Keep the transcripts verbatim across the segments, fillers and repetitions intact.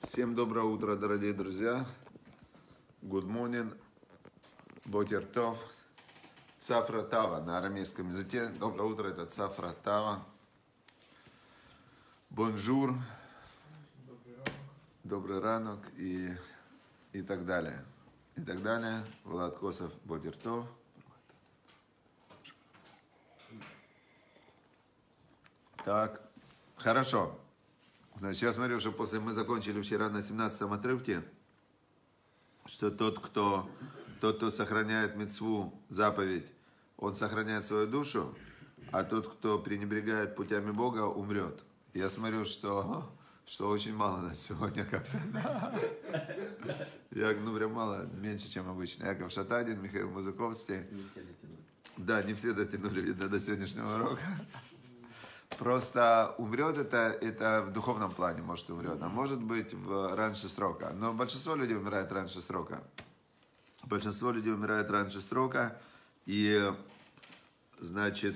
Всем доброе утро, дорогие друзья. Good morning, Бокер Тов, Цафра Тава на арамейском языке. Доброе утро, это Цафра Тава. Бонжур, добрый ранок и, и так далее. И так далее. Влад Косов, Бокер Тов. Так, хорошо. Значит, я смотрю, что после мы закончили вчера на семнадцатом отрывке, что тот, кто, тот, кто сохраняет мицву, заповедь, он сохраняет свою душу, а тот, кто пренебрегает путями Бога, умрет. Я смотрю, что, что очень мало на сегодня как-то. Я, ну, прям мало, меньше, чем обычно. Яков Шатадин, Михаил Музыковский. Да, не все дотянули, видно, до сегодняшнего урока. Просто умрет это, это в духовном плане, может, умрет, а может быть в, раньше срока. Но большинство людей умирает раньше срока. Большинство людей умирает раньше срока, и значит,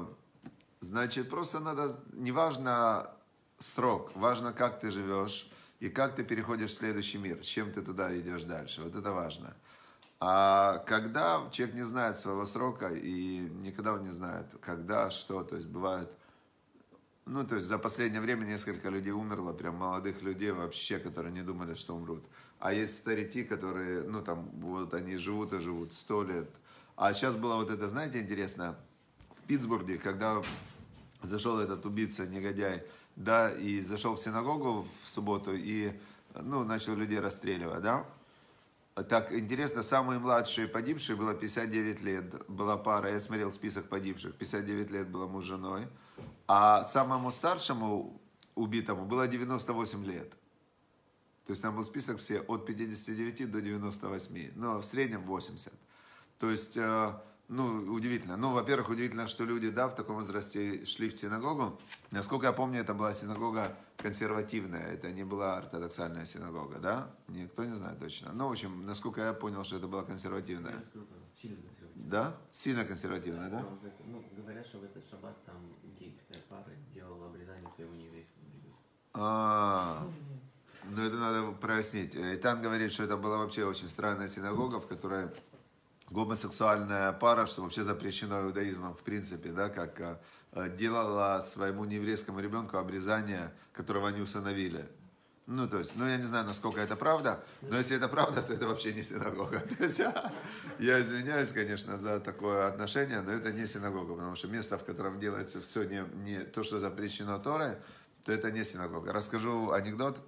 значит просто надо, неважно срок, важно, как ты живешь и как ты переходишь в следующий мир, чем ты туда идешь дальше, вот это важно. А когда человек не знает своего срока, и никогда он не знает, когда, что, то есть бывает... Ну, то есть за последнее время несколько людей умерло, прям молодых людей вообще, которые не думали, что умрут. А есть старики, которые, ну, там, вот они живут и живут сто лет. А сейчас было вот это, знаете, интересно, в Питтсбурге, когда зашел этот убийца, негодяй, да, и зашел в синагогу в субботу и, ну, начал людей расстреливать, да. Так, интересно, самые младшие погибшие было пятьдесят девять лет, была пара, я смотрел список погибших, пятьдесят девять лет было муж с женой, а самому старшему убитому было девяносто восемь лет. То есть там был список все от пятидесяти девяти до девяноста восьми, но в среднем восемьдесят. То есть, ну, удивительно. Ну, во-первых, удивительно, что люди, да, в таком возрасте шли в синагогу. Насколько я помню, это была синагога консервативная, это не была ортодоксальная синагога, да? Никто не знает точно. Ну, в общем, насколько я понял, что это была консервативная. Сильно консервативная. Да? Сильно консервативная, да? Ну, говорят, что в этот шаббат там гейская пара делала обрезание своего нееврейского ребенка. А, ну это надо прояснить. Итан говорит, что это была вообще очень странная синагога, в которой гомосексуальная пара, что вообще запрещено иудаизмом в принципе, да, как делала своему нееврейскому ребенку обрезание, которого они усыновили. Ну, то есть, ну, я не знаю, насколько это правда, но если это правда, то это вообще не синагога. То есть, я, я извиняюсь, конечно, за такое отношение, но это не синагога, потому что место, в котором делается все не, не то, что запрещено Торой, то это не синагога. Расскажу анекдот,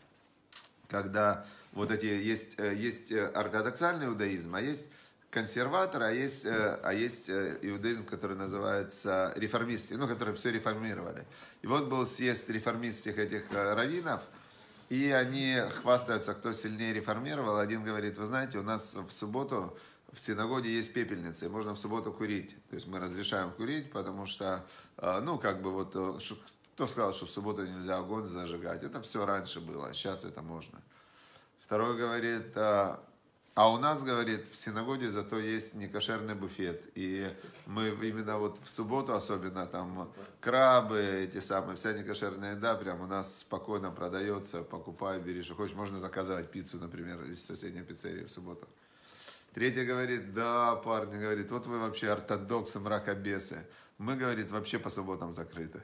когда вот эти, есть, есть ортодоксальный иудаизм, а есть консерватор, а есть, а есть иудаизм, который называется реформистский, ну, которые все реформировали. И вот был съезд реформистских этих раввинов, и они хвастаются, кто сильнее реформировал. Один говорит, вы знаете, у нас в субботу в синагоге есть пепельница, и можно в субботу курить. То есть мы разрешаем курить, потому что, ну, как бы вот, кто сказал, что в субботу нельзя огонь зажигать? Это все раньше было, сейчас это можно. Второй говорит, а у нас, говорит, в синагоге зато есть некошерный буфет. И мы именно вот в субботу особенно там крабы, эти самые, вся некошерная еда прям у нас спокойно продается, покупай, бери, что хочешь. Можно заказывать пиццу, например, из соседней пиццерии в субботу. Третий говорит, да, парни, говорит, вот вы вообще ортодоксы, мракобесы. Мы, говорит, вообще по субботам закрыты.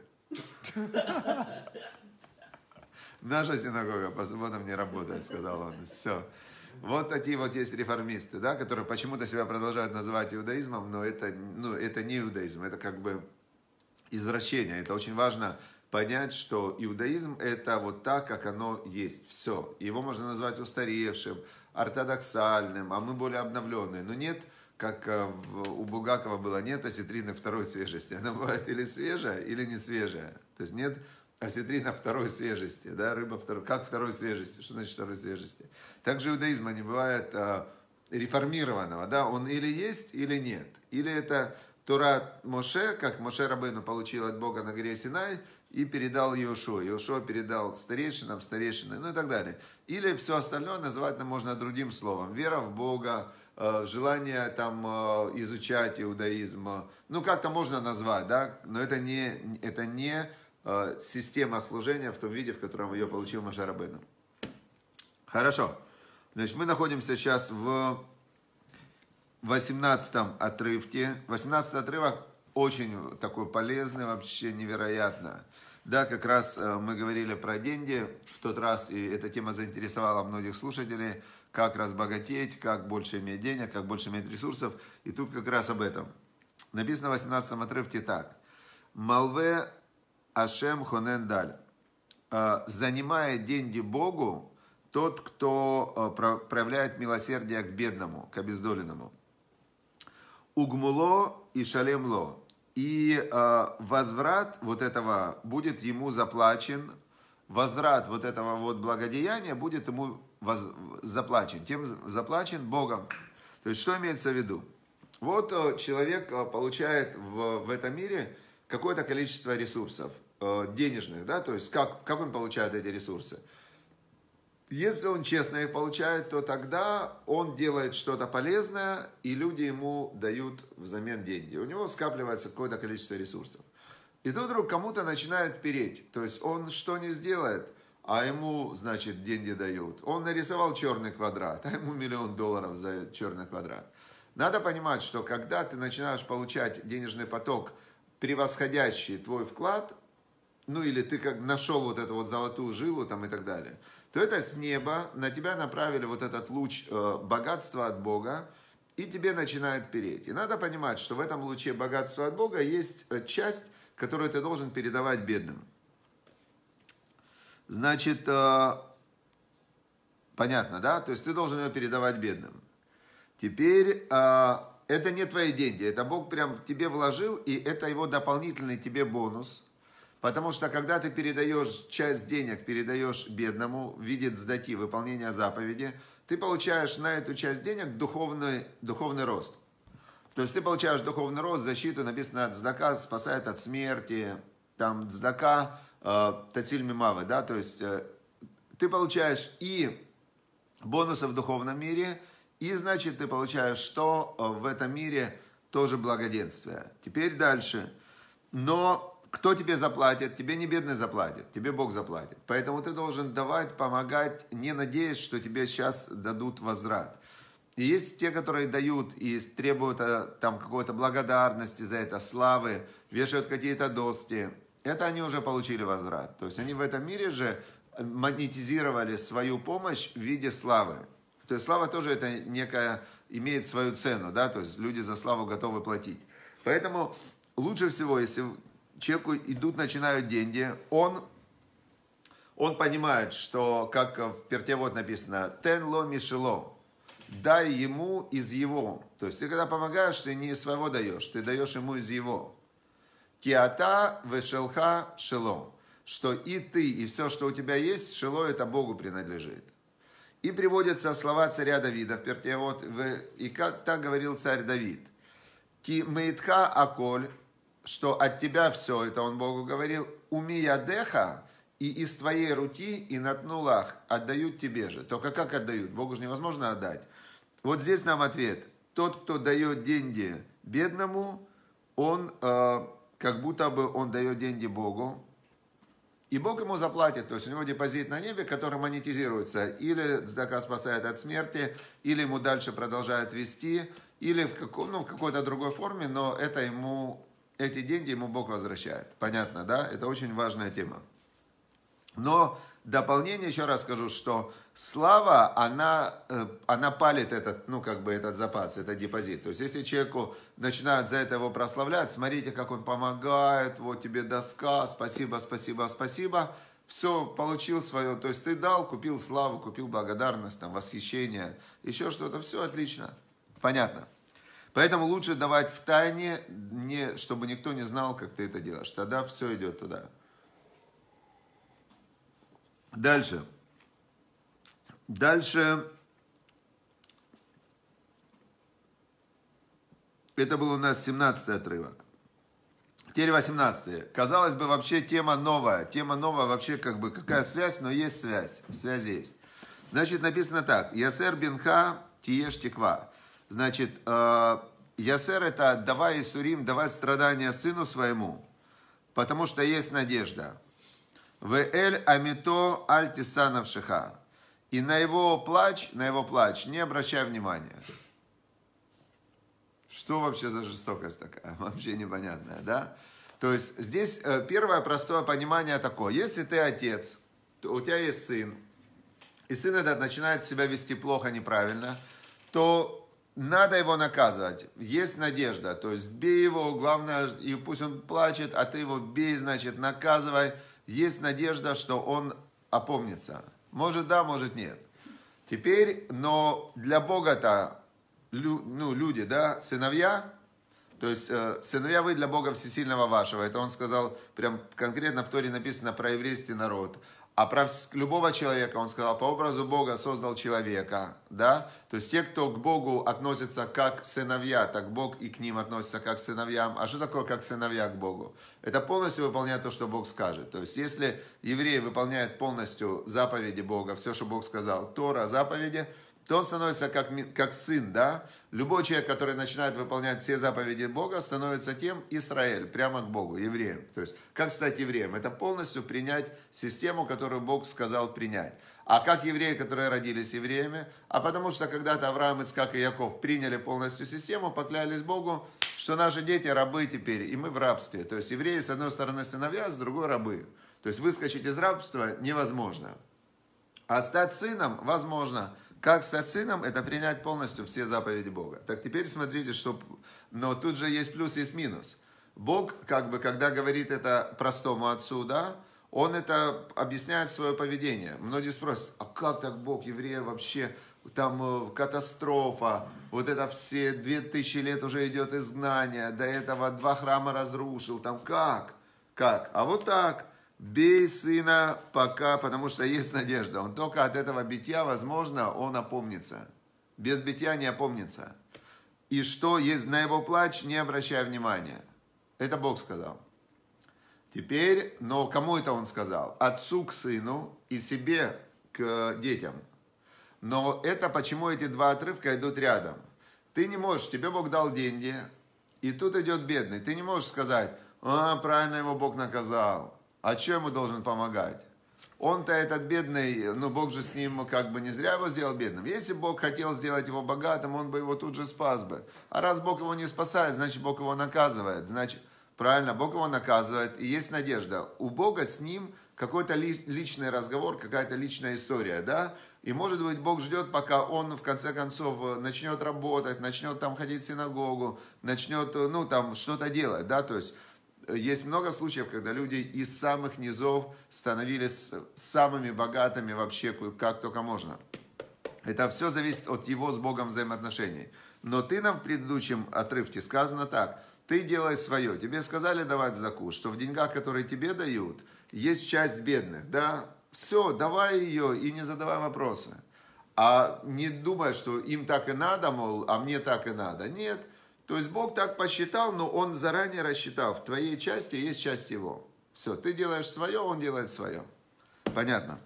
Наша синагога по субботам не работает, сказал он. Все. Вот такие вот есть реформисты, да, которые почему-то себя продолжают называть иудаизмом, но это, ну, это не иудаизм, это как бы извращение. Это очень важно понять, что иудаизм это вот так, как оно есть, все. Его можно назвать устаревшим, ортодоксальным, а мы более обновленные. Но нет, как у Булгакова было, нет осетрины второй свежести. Она бывает или свежая, или не свежая. То есть нет осетрина второй свежести, да, рыба второй, как второй свежести, что значит второй свежести? Также иудаизма не бывает а, реформированного, да, он или есть, или нет. Или это Тора Моше, как Моше Рабейну получил от Бога на горе Синай и передал Иошуа. Иошуа передал старейшинам, старейшины, ну и так далее. Или все остальное называть можно другим словом. Вера в Бога, желание там изучать иудаизм, ну как-то можно назвать, да, но это не, это не система служения в том виде, в котором ее получил Моше Рабейну. Хорошо. Значит, мы находимся сейчас в восемнадцатом отрывке. восемнадцатый отрывок очень такой полезный, вообще невероятно. Да, как раз мы говорили про деньги в тот раз, и эта тема заинтересовала многих слушателей, как разбогатеть, как больше иметь денег, как больше иметь ресурсов. И тут как раз об этом. Написано в восемнадцатом отрывке так. Малве Ашем Хонен Даль. Занимая деньги Богу, тот, кто проявляет милосердие к бедному, к обездоленному. Угмуло и шалемло. И э, возврат вот этого будет ему заплачен, возврат вот этого вот благодеяния будет ему воз, заплачен, тем заплачен Богом. То есть, что имеется в виду? Вот э, человек э, получает в, в этом мире какое-то количество ресурсов, э, денежных, да, то есть, как, как он получает эти ресурсы? Если он честно их получает, то тогда он делает что-то полезное, и люди ему дают взамен деньги. У него скапливается какое-то количество ресурсов. И тут вдруг кому-то начинает переть. То есть он что не сделает, а ему, значит, деньги дают. Он нарисовал черный квадрат, а ему миллион долларов за черный квадрат. Надо понимать, что когда ты начинаешь получать денежный поток, превосходящий твой вклад, ну или ты как нашел вот эту вот золотую жилу там и так далее, то это с неба на тебя направили вот этот луч э, богатства от Бога, и тебе начинает переть. И надо понимать, что в этом луче богатства от Бога есть часть, которую ты должен передавать бедным. Значит, э, понятно, да? То есть ты должен ее передавать бедным. Теперь э, это не твои деньги, это Бог прям в тебе вложил, и это его дополнительный тебе бонус. Потому что, когда ты передаешь часть денег, передаешь бедному в виде цдати, выполнения заповеди, ты получаешь на эту часть денег духовный, духовный рост. То есть ты получаешь духовный рост, защиту, написано, цдака спасает от смерти, там цдака э, тациль мимавы, да, то есть э, ты получаешь и бонусы в духовном мире, и, значит, ты получаешь что в этом мире тоже благоденствие. Теперь дальше. Но кто тебе заплатит? Тебе не бедный заплатит, тебе Бог заплатит. Поэтому ты должен давать, помогать, не надеясь, что тебе сейчас дадут возврат. И есть те, которые дают и требуют там какой-то благодарности за это, славы, вешают какие-то доски. Это они уже получили возврат. То есть они в этом мире же монетизировали свою помощь в виде славы. То есть слава тоже это некая, имеет свою цену, да, то есть люди за славу готовы платить. Поэтому лучше всего, если человеку идут, начинают деньги, он, он понимает, что, как в Пертевод написано, «тен ло мишело», дай ему из его. То есть ты когда помогаешь, ты не из своего даешь, ты даешь ему из его. «Киата вешелха шело», что и ты, и все, что у тебя есть, шело, это Богу принадлежит. И приводятся слова царя Давида в Пертевод, и как так говорил царь Давид. «Ки мейтха аколь», что от тебя все, это он Богу говорил, умиядеха, и из твоей руки и натнулах отдают тебе же. Только как отдают? Богу же невозможно отдать. Вот здесь нам ответ. Тот, кто дает деньги бедному, он э, как будто бы он дает деньги Богу, и Бог ему заплатит. То есть у него депозит на небе, который монетизируется. Или цдака спасает от смерти, или ему дальше продолжают вести, или в, каком, ну, в какой-то другой форме, но это ему... Эти деньги ему Бог возвращает. Понятно, да? Это очень важная тема. Но дополнение, еще раз скажу, что слава, она, она палит этот, ну, как бы этот запас, этот депозит. То есть, если человеку начинают за это его прославлять, смотрите, как он помогает, вот тебе доска, спасибо, спасибо, спасибо. Все, получил свое. То есть, ты дал, купил славу, купил благодарность, там, восхищение, еще что-то. Все отлично. Понятно. Поэтому лучше давать в тайне, не, чтобы никто не знал, как ты это делаешь. Тогда все идет туда. Дальше. Дальше. Это был у нас семнадцатый отрывок. Теперь восемнадцатый. Казалось бы, вообще тема новая. Тема новая вообще как бы какая связь, но есть связь. Связь есть. Значит, написано так. Ясер бинха тиеш тиква. Значит, э, Ясер это давай Исурим, давай страдания сыну своему, потому что есть надежда. Вэль амито аль тисанавшиха. и на его плач, на его плач не обращай внимания. Что вообще за жестокость такая? Вообще непонятная, да? То есть здесь первое простое понимание такое. Если ты отец, то у тебя есть сын, и сын этот начинает себя вести плохо, неправильно, то надо его наказывать. Есть надежда. То есть бей его, главное, и пусть он плачет, а ты его бей, значит, наказывай. Есть надежда, что он опомнится. Может да, может нет. Теперь, но для Бога-то, ну, люди, да, сыновья, то есть э, сыновья вы для Бога всесильного вашего. Это он сказал, прям конкретно в Торе написано про еврейский народ. А про любого человека, он сказал, по образу Бога создал человека, да? То есть те, кто к Богу относятся как сыновья, так Бог и к ним относится как к сыновьям. А что такое как сыновья к Богу? Это полностью выполнять то, что Бог скажет. То есть если еврей выполняет полностью заповеди Бога, все, что Бог сказал, Тора, заповеди, то он становится как, как сын, да? Любой человек, который начинает выполнять все заповеди Бога, становится тем Израиль, прямо к Богу, евреем. То есть, как стать евреем? Это полностью принять систему, которую Бог сказал принять. А как евреи, которые родились евреями? А потому что когда-то Авраам, Ицхак и Яков приняли полностью систему, поклялись Богу, что наши дети рабы теперь, и мы в рабстве. То есть, евреи с одной стороны сыновья, с другой рабы. То есть, выскочить из рабства невозможно. А стать сыном возможно. Как стать сыном, это принять полностью все заповеди Бога. Так теперь смотрите, что... Но тут же есть плюс, есть минус. Бог, как бы, когда говорит это простому отцу, да, он это объясняет свое поведение. Многие спросят, а как так Бог, евреи вообще, там катастрофа, вот это все две тысячи лет уже идет изгнание, до этого два храма разрушил, там как? Как? А вот так. Бей сына пока, потому что есть надежда. Он только от этого битья, возможно, он опомнится. Без битья не опомнится. И что есть на его плач, не обращай внимания. Это Бог сказал. Теперь, но кому это он сказал? Отцу к сыну и себе к детям. Но это почему эти два отрывка идут рядом. Ты не можешь, тебе Бог дал деньги, и тут идет бедный. Ты не можешь сказать, а, правильно его Бог наказал. А что ему должен помогать? Он-то этот бедный, ну Бог же с ним как бы не зря его сделал бедным. Если Бог хотел сделать его богатым, он бы его тут же спас бы. А раз Бог его не спасает, значит Бог его наказывает. Значит, правильно, Бог его наказывает, и есть надежда. У Бога с ним какой-то личный разговор, какая-то личная история, да? И может быть Бог ждет, пока он в конце концов начнет работать, начнет там ходить в синагогу, начнет, ну там что-то делать, да, то есть... Есть много случаев, когда люди из самых низов становились самыми богатыми вообще, как только можно. Это все зависит от его с Богом взаимоотношений. Но ты нам в предыдущем отрывке сказано так. Ты делай свое. Тебе сказали давать заку, что в деньгах, которые тебе дают, есть часть бедных. Да? Все, давай ее и не задавай вопросы. А не думай, что им так и надо, мол, а мне так и надо. Нет. То есть Бог так посчитал, но Он заранее рассчитал. В твоей части есть часть Его. Все, ты делаешь свое, Он делает свое. Понятно?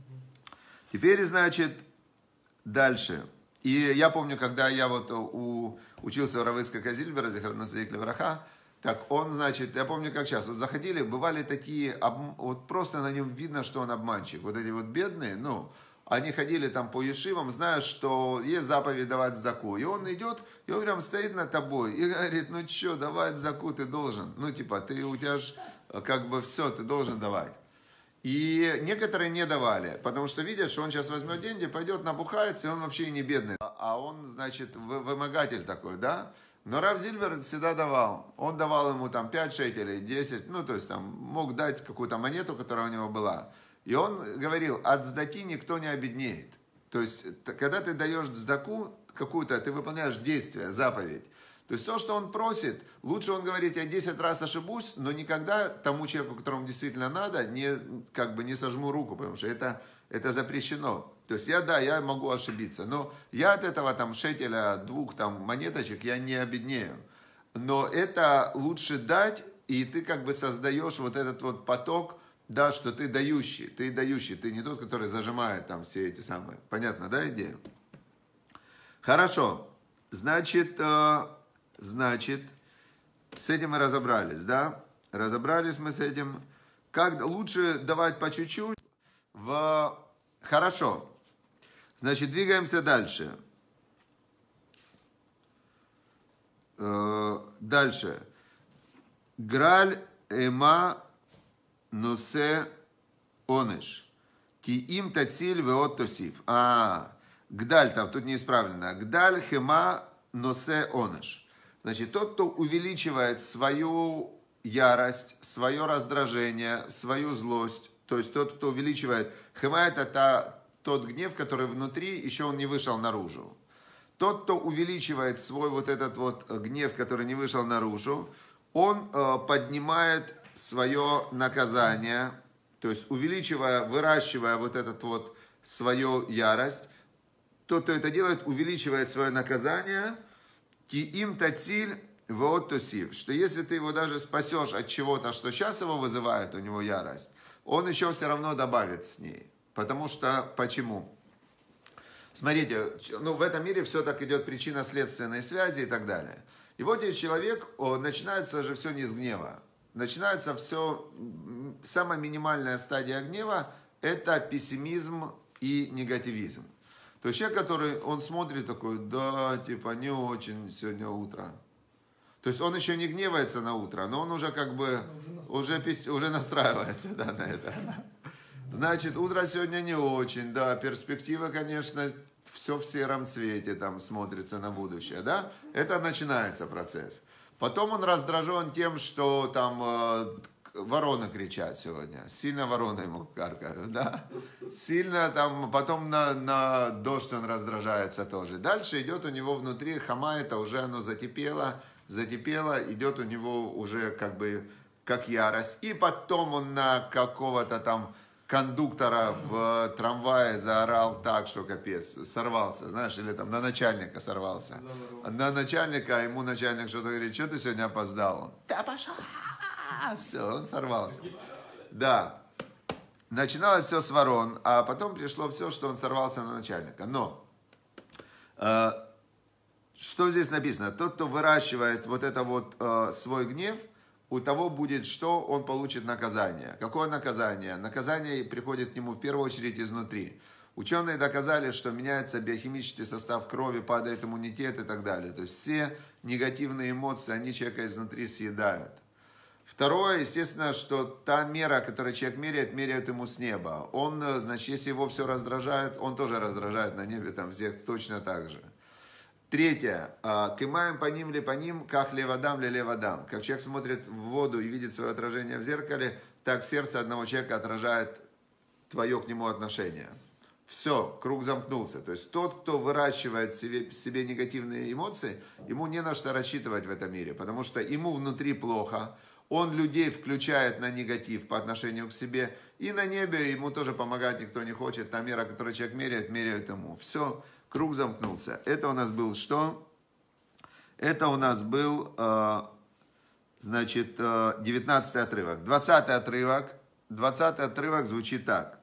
Теперь, значит, дальше. И я помню, когда я вот у, учился у Рава Ицхака Зильбера, Зихарнасаик Левраха, так он, значит, я помню, как сейчас, вот заходили, бывали такие, вот просто на нем видно, что он обманщик. Вот эти вот бедные, ну... Они ходили там по ешивам, зная, что есть заповедь давать сдаку. И он идет, и он прям стоит над тобой и говорит, ну что, давать сдаку ты должен. Ну типа, ты у тебя ж как бы все, ты должен давать. И некоторые не давали, потому что видят, что он сейчас возьмет деньги, пойдет набухается, и он вообще и не бедный. А он, значит, вымогатель такой, да? Но Рав Зильбер всегда давал. Он давал ему там пять шекелей, десять, ну то есть там мог дать какую-то монету, которая у него была. И он говорил, от сдаки никто не обеднеет. То есть, когда ты даешь сдаку какую-то, ты выполняешь действие, заповедь. То есть, то, что он просит, лучше он говорит, я десять раз ошибусь, но никогда тому человеку, которому действительно надо, не, как бы не сожму руку, потому что это, это запрещено. То есть, я, да, я могу ошибиться, но я от этого там шекеля, двух там монеточек, я не обеднею. Но это лучше дать, и ты как бы создаешь вот этот вот поток, да, что ты дающий, ты дающий, ты не тот, который зажимает там все эти самые. Понятно, да, идея? Хорошо. Значит, э, значит, с этим мы разобрались, да? Разобрались мы с этим. Как лучше давать по чуть-чуть? В... Хорошо. Значит, двигаемся дальше. Дальше. Граль эма носе оныш. Ки им тациль веот тосив. А, гдаль там, тут неисправлено. Гдаль хема носе оныш. Значит, тот, кто увеличивает свою ярость, свое раздражение, свою злость, то есть тот, кто увеличивает, хема это та, тот гнев, который внутри, еще он не вышел наружу. Тот, кто увеличивает свой вот этот вот гнев, который не вышел наружу, он э, поднимает свое наказание, то есть увеличивая, выращивая вот этот вот свою ярость, тот, кто это делает, увеличивает свое наказание, ки им тациль веот тосив, что если ты его даже спасешь от чего-то, что сейчас его вызывает у него ярость, он еще все равно добавит с ней. Потому что, почему? Смотрите, ну, в этом мире все так идет причинно-следственной связи и так далее. И вот здесь человек, о, начинается же все не с гнева. Начинается все, самая минимальная стадия гнева, это пессимизм и негативизм. То есть человек, который, он смотрит такой, да, типа, не очень сегодня утро. То есть он еще не гневается на утро, но он уже как бы, уже, уже настраивается, да, на это. Значит, утро сегодня не очень, да, перспектива, конечно, все в сером цвете там смотрится на будущее, да, это начинается процесс. Потом он раздражен тем, что там э, вороны кричат сегодня, сильно вороны ему каркают, да, сильно там, потом на, на дождь он раздражается тоже. Дальше идет у него внутри хама, это уже оно закипело, закипело, идет у него уже как бы как ярость. И потом он на какого-то там кондуктора в трамвае заорал так, что капец, сорвался, знаешь, или там на начальника сорвался. На начальника, ему начальник что-то говорит, что ты сегодня опоздал? Да пошел! Все, он сорвался. Да. Начиналось все с ворон, а потом пришло все, что он сорвался на начальника. Но, э, что здесь написано? Тот, кто выращивает вот это вот э, свой гнев, у того будет что? Он получит наказание. Какое наказание? Наказание приходит к нему в первую очередь изнутри. Ученые доказали, что меняется биохимический состав крови, падает иммунитет и так далее. То есть все негативные эмоции, они человека изнутри съедают. Второе, естественно, что та мера, которую человек меряет, меряет ему с неба. Он, значит, если его все раздражает, он тоже раздражает на небе там всех точно так же. Третье. Кимаем по ним ли по ним, как левадам ли левадам. Как человек смотрит в воду и видит свое отражение в зеркале, так сердце одного человека отражает твое к нему отношение. Все, круг замкнулся. То есть тот, кто выращивает в себе, в себе негативные эмоции, ему не на что рассчитывать в этом мире, потому что ему внутри плохо, он людей включает на негатив по отношению к себе, и на небе ему тоже помогать никто не хочет. Та мера, которую человек меряет, меряет ему. Все. Круг замкнулся. Это у нас был что? Это у нас был, э, значит, э, девятнадцатый отрывок. двадцатый отрывок. двадцатый отрывок звучит так.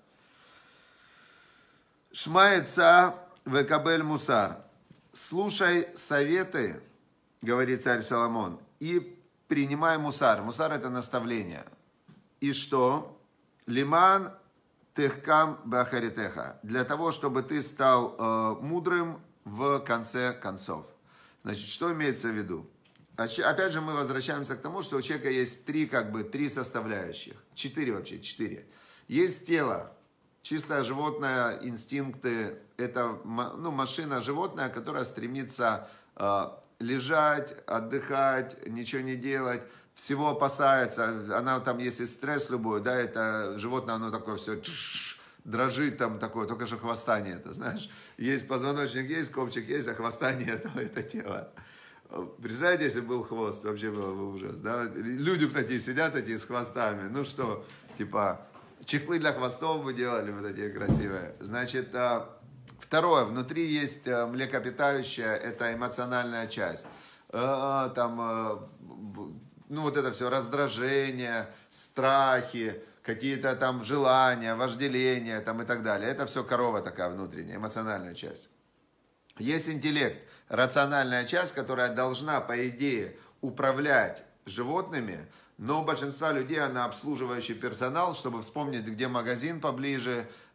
Шмаэца векабель мусар. Слушай советы, говорит царь Соломон, и принимай мусар. Мусар это наставление. И что? Лиман техкам бахаритеха. Для того, чтобы ты стал э, мудрым в конце концов. Значит, что имеется в виду? Опять же, мы возвращаемся к тому, что у человека есть три, как бы, три составляющих. Четыре вообще, четыре. Есть тело, чистое животное, инстинкты. Это, ну, машина животное, которая стремится э, лежать, отдыхать, ничего не делать. Всего опасается, она там, если стресс любой, да, это животное, оно такое все дрожит там такое, только же хвоста нет, знаешь. Есть позвоночник, есть копчик, есть, а хвоста нет, это тело. Представляете, если был хвост, вообще было бы ужас, да. Люди такие сидят, такие с хвостами, ну что, типа, чехлы для хвостов бы делали вот такие красивые. Значит, второе, внутри есть млекопитающее, это эмоциональная часть. Там... Ну, вот это все, раздражение, страхи, какие-то там желания, вожделения там и так далее. Это все корова такая внутренняя, эмоциональная часть. Есть интеллект, рациональная часть, которая должна, по идее, управлять животными, но у большинства людей она обслуживающий персонал, чтобы вспомнить, где магазин поближе,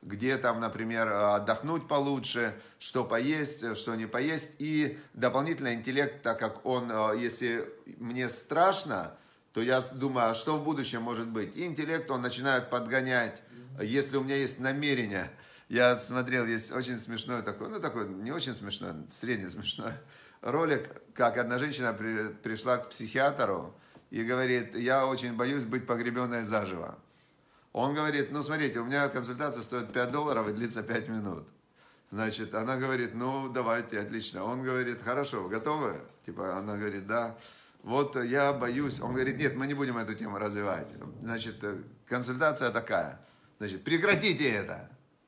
где там, например, отдохнуть получше, что поесть, что не поесть. И дополнительно интеллект, так как он, если мне страшно, то я думаю, а что в будущем может быть? И интеллект, он начинает подгонять, если у меня есть намерение. Я смотрел, есть очень смешной такой, ну такой не очень смешной, средне смешной ролик, как одна женщина при, пришла к психиатру и говорит, я очень боюсь быть погребенной заживо. Он говорит, ну смотрите, у меня консультация стоит пять долларов и длится пять минут. Значит, она говорит, ну давайте, отлично. Он говорит, хорошо, вы готовы? Типа, она говорит, да. Вот я боюсь. Он говорит, нет, мы не будем эту тему развивать. Значит, консультация такая. Значит, прекратите это.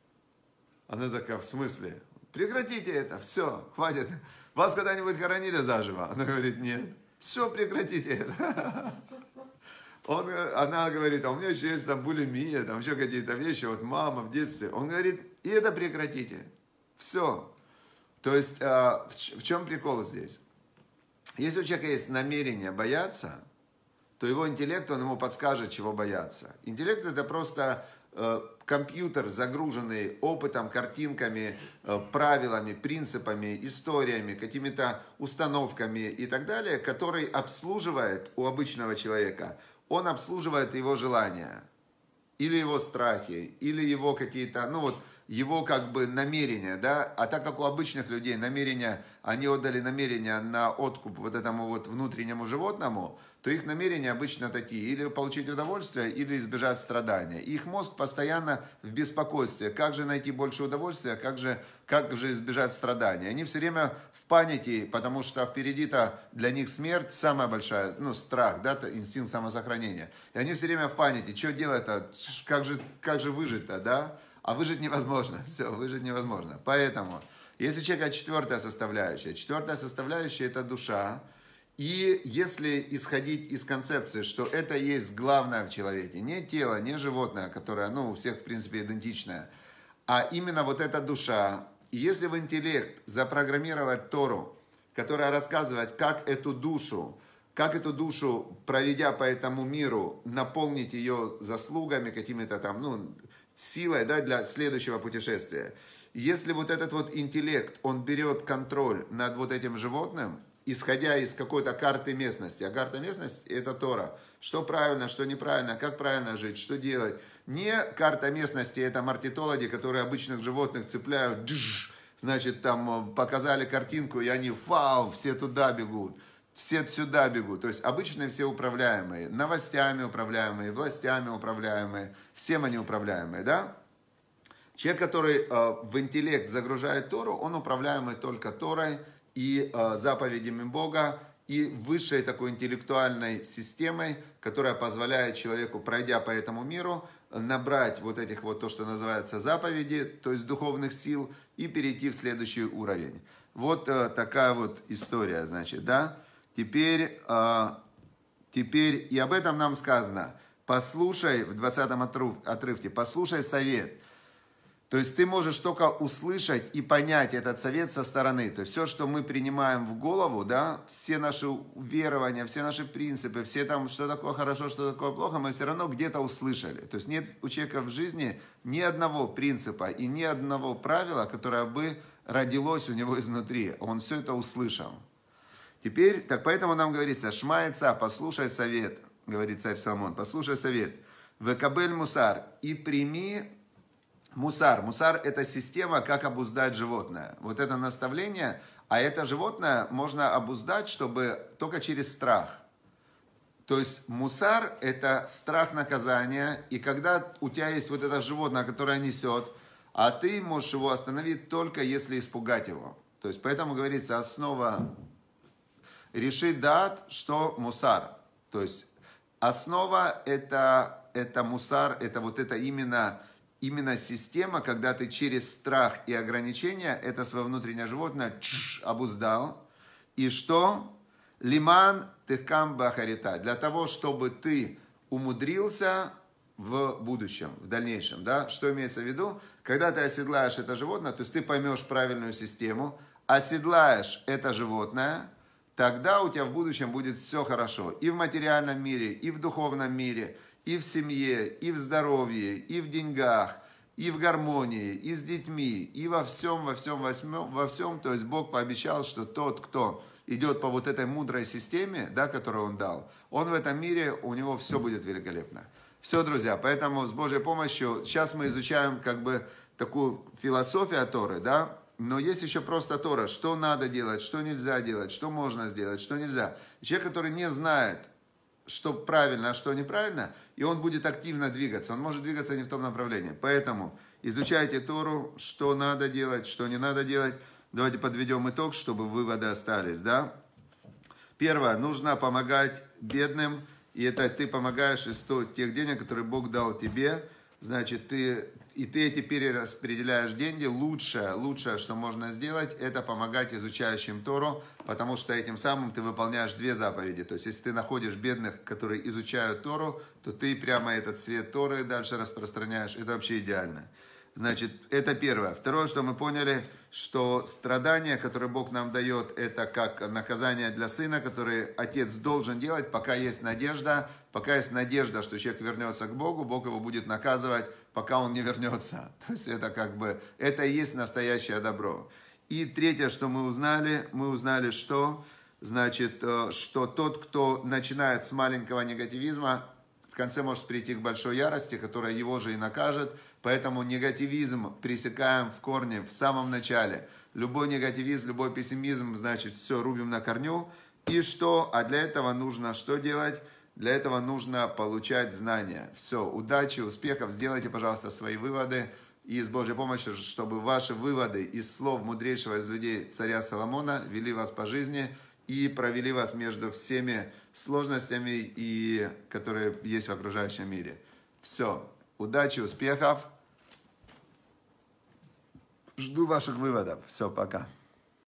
Она такая, в смысле? Прекратите это, все, хватит. Вас когда-нибудь хоронили заживо? Она говорит, нет. Все, прекратите это. Он, она говорит, а у меня еще есть там булимия, там еще какие-то вещи, вот мама в детстве. Он говорит, и это прекратите. Все. То есть, в чем прикол здесь? Если у человека есть намерение бояться, то его интеллект, он ему подскажет, чего бояться. Интеллект это просто э, компьютер, загруженный опытом, картинками, э, правилами, принципами, историями, какими-то установками и так далее, который обслуживает у обычного человека, он обслуживает его желания, или его страхи, или его какие-то, ну вот, его как бы намерения, да, а так как у обычных людей намерения, они отдали намерения на откуп вот этому вот внутреннему животному, то их намерения обычно такие, или получить удовольствие, или избежать страдания. И их мозг постоянно в беспокойстве, как же найти больше удовольствия, как же, как же избежать страдания. Они все время в панике, потому что впереди-то для них смерть самая большая, ну, страх, да, инстинкт самосохранения. И они все время в панике, что делать-то, как же, как же выжить-то, да? А выжить невозможно, все, выжить невозможно. Поэтому, если у человека четвертая составляющая, четвертая составляющая это душа, и если исходить из концепции, что это есть главное в человеке, не тело, не животное, которое, ну, у всех, в принципе, идентичное, а именно вот эта душа, и если в интеллект запрограммировать Тору, которая рассказывает, как эту душу, как эту душу, проведя по этому миру, наполнить ее заслугами, какими-то там, ну, силой, да, для следующего путешествия. Если вот этот вот интеллект, он берет контроль над вот этим животным, исходя из какой-то карты местности, а карта местности это Тора, что правильно, что неправильно, как правильно жить, что делать. Не карта местности, это мартитологи, которые обычных животных цепляют, джж, значит, там показали картинку, и они, вау, все туда бегут. Все сюда бегут. То есть обычные все управляемые. Новостями управляемые, властями управляемые. Всем они управляемые, да? Человек, который э, в интеллект загружает Тору, он управляемый только Торой и э, заповедями Бога, и высшей такой интеллектуальной системой, которая позволяет человеку, пройдя по этому миру, набрать вот этих вот, то, что называется заповеди, то есть духовных сил, и перейти в следующий уровень. Вот э, такая вот история, значит, да? Теперь, э, теперь, и об этом нам сказано, послушай, в двадцатом отрывке, послушай совет. То есть ты можешь только услышать и понять этот совет со стороны. То есть все, что мы принимаем в голову, да, все наши верования, все наши принципы, все там, что такое хорошо, что такое плохо, мы все равно где-то услышали. То есть нет у человека в жизни ни одного принципа и ни одного правила, которое бы родилось у него изнутри. Он все это услышал. Теперь, так поэтому нам говорится, Шма Эца, послушай совет, говорит царь Соломон, послушай совет, Векабель мусар, и прими мусар. Мусар это система, как обуздать животное. Вот это наставление, а это животное можно обуздать, чтобы только через страх. То есть мусар это страх наказания, и когда у тебя есть вот это животное, которое несет, а ты можешь его остановить только если испугать его. То есть поэтому говорится, основа решит дат, что мусар. То есть основа это, это мусар, это вот это именно, именно система, когда ты через страх и ограничения это свое внутреннее животное чш, обуздал. И что? Лиман текам бахарита. Для того, чтобы ты умудрился в будущем, в дальнейшем. Да? Что имеется в виду? Когда ты оседлаешь это животное, то есть ты поймешь правильную систему, оседлаешь это животное, тогда у тебя в будущем будет все хорошо. И в материальном мире, и в духовном мире, и в семье, и в здоровье, и в деньгах, и в гармонии, и с детьми, и во всем, во всем, во всем, во всем. То есть Бог пообещал, что тот, кто идет по вот этой мудрой системе, да, которую Он дал, он в этом мире, у него все будет великолепно. Все, друзья, поэтому с Божьей помощью, сейчас мы изучаем как бы такую философию Торы, да, но есть еще просто Тора, что надо делать, что нельзя делать, что можно сделать, что нельзя. Человек, который не знает, что правильно, а что неправильно, и он будет активно двигаться, он может двигаться не в том направлении. Поэтому изучайте Тору, что надо делать, что не надо делать. Давайте подведем итог, чтобы выводы остались, да. Первое, нужно помогать бедным, и это ты помогаешь из тех денег, которые Бог дал тебе, значит, ты, и ты эти перераспределяешь деньги. Лучшее, лучшее, что можно сделать, это помогать изучающим Тору, потому что этим самым ты выполняешь две заповеди. То есть, если ты находишь бедных, которые изучают Тору, то ты прямо этот свет Торы дальше распространяешь. Это вообще идеально. Значит, это первое. Второе, что мы поняли, что страдания, которые Бог нам дает, это как наказание для сына, который отец должен делать, пока есть надежда, пока есть надежда, что человек вернется к Богу, Бог его будет наказывать, пока он не вернется. То есть это как бы, это и есть настоящее добро. И третье, что мы узнали, мы узнали, что, значит, что тот, кто начинает с маленького негативизма, в конце может прийти к большой ярости, которая его же и накажет. Поэтому негативизм пресекаем в корне в самом начале. Любой негативизм, любой пессимизм, значит, все рубим на корню. И что? А для этого нужно что делать? Для этого нужно получать знания. Все, удачи, успехов. Сделайте, пожалуйста, свои выводы. И с Божьей помощью, чтобы ваши выводы из слов мудрейшего из людей царя Соломона вели вас по жизни и провели вас между всеми сложностями, и, которые есть в окружающем мире. Все. Удачи, успехов. Жду ваших выводов. Все, пока.